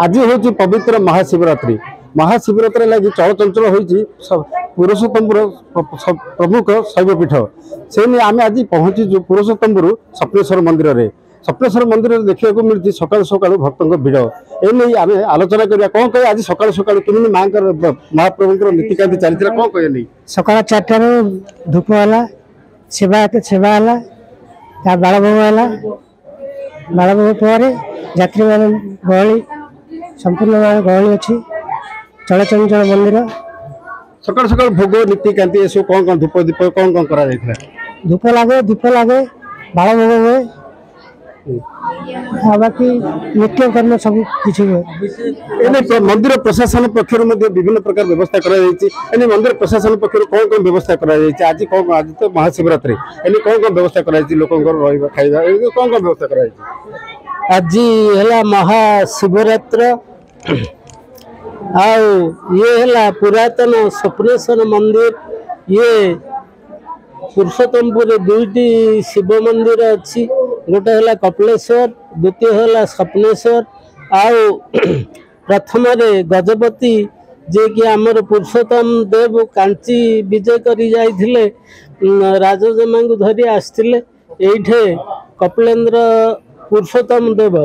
आज हूँ पवित्र महाशिवरात्रि महाशिवरात्रि लगी चलचंचल होती पुरुषोत्तमपुर प्रमुख शैवपीठ से नहीं आम आज पहुँचीचु पुरुषोत्तमपुर स्वप्नेश्वर मंदिर में स्वप्नेश्वर मंदिर देखा मिलती सका सका भक्तों भिड़ एने आम आलोचना करा कौन कह आज सका सका कि माँ महाप्रभु नीतिकांति चलती कौन कह नहीं सका 4 धूप है सेवा है बालभोग है बालभोग पर यात्री मान गहली संपूर्ण गहली अच्छी चलचंचल मंदिर सका सका भोग नीतिकांति ये सब कौन कौन धूप दीप कौन कौन करा धूप लगे दीप लगे बालभोग हुए बाकी नित्य कर्म सब किसी हुए मंदिर प्रशासन पक्ष विभिन्न प्रकार व्यवस्था कर मंदिर प्रशासन पक्ष कौन कौन व्यवस्था कर आज कौन आज तो महाशिवरात्रि एने कौन कौन व्यवस्था कर लोक खाଇବା कौन कौन व्यवस्था कर आज है महाशिवरात्र ये है पुरातन स्वप्नेश्वर मंदिर ये पुरुषोत्तमपुर 2टी शिव मंदिर अच्छी गोटे है कपिलेश्वर द्वितीय है स्वप्नेश्वर प्रथम गजपति जे कि आमर पुरुषोत्तम देव कांची विजय करी जाइथिले राजजमा को धरी आसते ये कपिलेन्द्र पुरुषोत्तम देव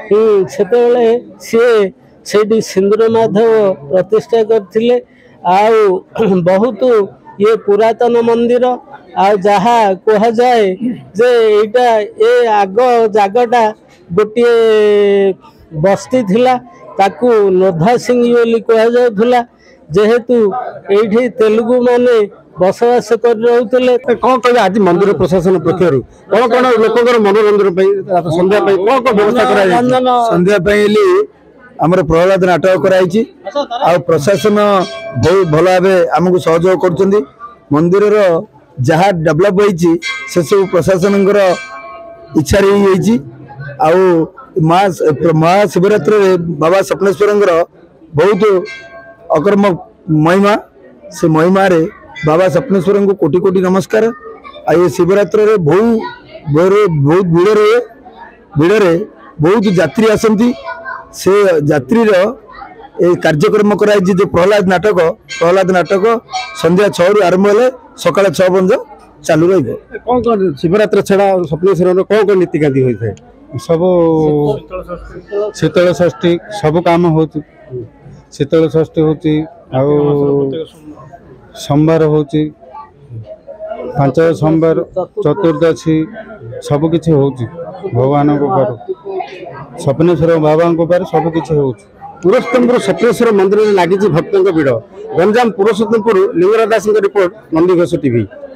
से सिंदूर माधव प्रतिष्ठा करथिले बहुत ये पुरातन मंदिर जहाँ कह जाए जे एटा ए आग जगटा गोटे बस्ती थिला ताकू नोधा सिंह बोली कह जाउथला जेहेतु एठी तेलुगु माने बसवास कर रहउतले कौन कह आज मंदिर प्रशासन पक्षर कौन कौन लोकर मनोरंजन संध्या कौन कौन व्यवस्था करा संध्या आमर प्रहलाद नाटक कराई प्रशासन बहुत भल भाव आमको सहयोग कर मंदिर जहाँ डेभलप होती से सब प्रशासन इच्छा महाशिवरात्रि बाबा स्वप्नेश्वर बहुत अकर्म महिमा से महिमा रे बाबा स्वप्नेश्वर को कोटि कोटि नमस्कार ये शिवरात्रि बहुत भीड़ बहुत यात्री आसती से यात्री कार्यक्रम कराई जो प्रहलाद नाटक संध्या 6 रु आरंभ है सका 6 पर्यटन चालू रही कौन कौन शिवरात्रि छड़ा स्वप्नेश्वर कौन कौन नीतिकांति होता है सब शीतल षष्ठी सब काम होती शीतल षष्ठी होती सोमवार होती 5 सोमवार चतुर्दशी सब किछि होती भगवान को पार स्वप्नेश्वर बाबा को पार सब किछि होती पुरुषोत्तमपुर स्वप्नेश्वर मंदिर में लगी भक्तों भीड़ गंजाम पुरुषोत्तमपुर लिंगराज दास रिपोर्ट नंदीघोष टीवी।